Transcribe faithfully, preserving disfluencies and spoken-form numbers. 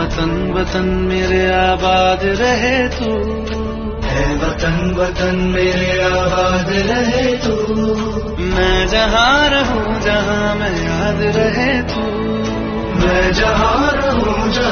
वतन वतन मेरे आबाद रहे तू, है वतन वतन मेरे आबाद रहे तू। मैं जहाँ रहूं जहाँ मैं याद रहे तू, मैं जहाँ रहूं